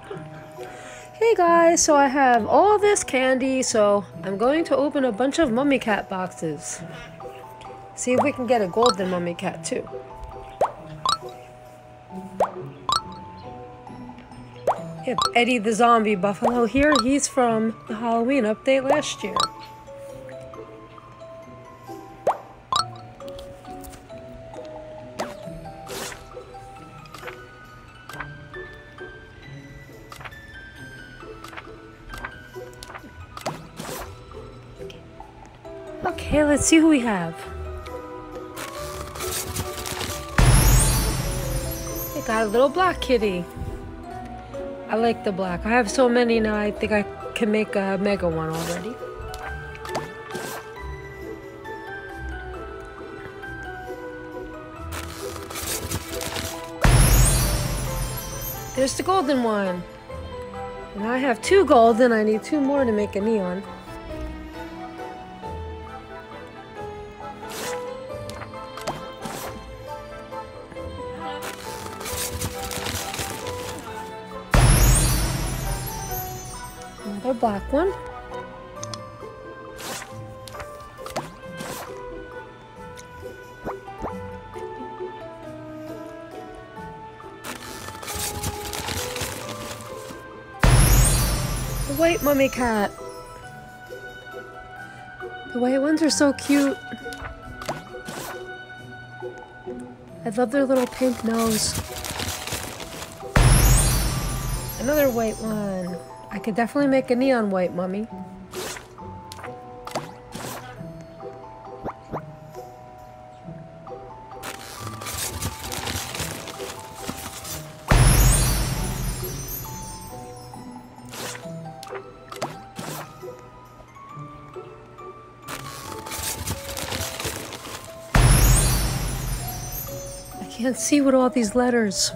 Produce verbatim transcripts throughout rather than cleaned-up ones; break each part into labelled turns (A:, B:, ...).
A: Hey guys, so I have all this candy, so I'm going to open a bunch of Mummy Cat boxes. See if we can get a golden Mummy Cat too. Yep, Eddie the Zombie Buffalo here. He's from the Halloween update last year. Okay, let's see who we have. We got a little black kitty. I like the black. I have so many now, I think I can make a mega one already. There's the golden one. And I have two golden. I need two more to make a neon. Another black one. The white Mummy Cat. The white ones are so cute. I love their little pink nose. Another white one. I could definitely make a neon white mummy. I can't see with all these letters.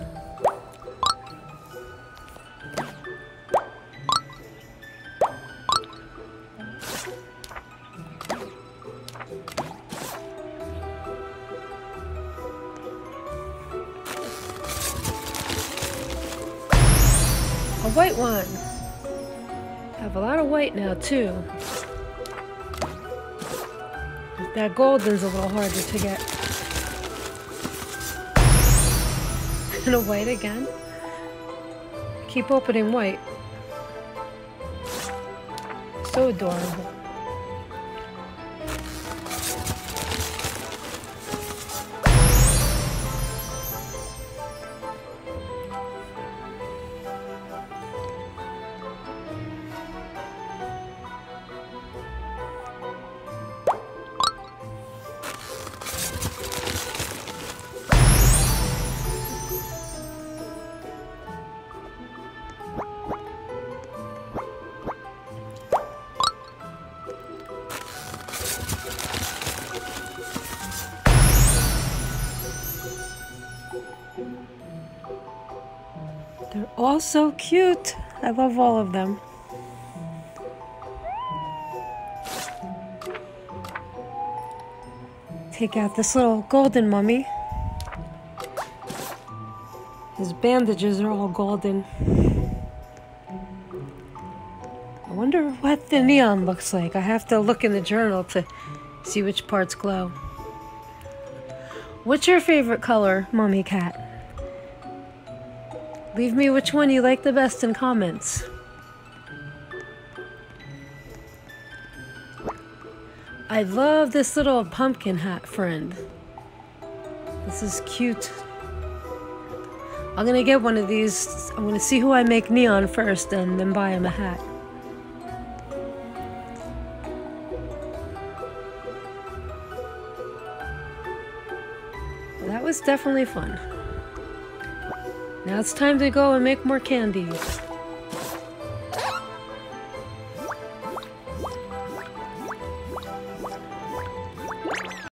A: A white one. I have a lot of white now too. That golden's a little harder to get. And a white again. Keep opening white. So adorable. They're all so cute. I love all of them. Take out this little golden mummy. His bandages are all golden. I wonder what the neon looks like. I have to look in the journal to see which parts glow. What's your favorite color, Mummy Cat? Leave me which one you like the best in comments. I love this little pumpkin hat friend. This is cute. I'm gonna get one of these. I'm gonna see who I make neon first and then buy him a hat. That was definitely fun. Now it's time to go and make more candies.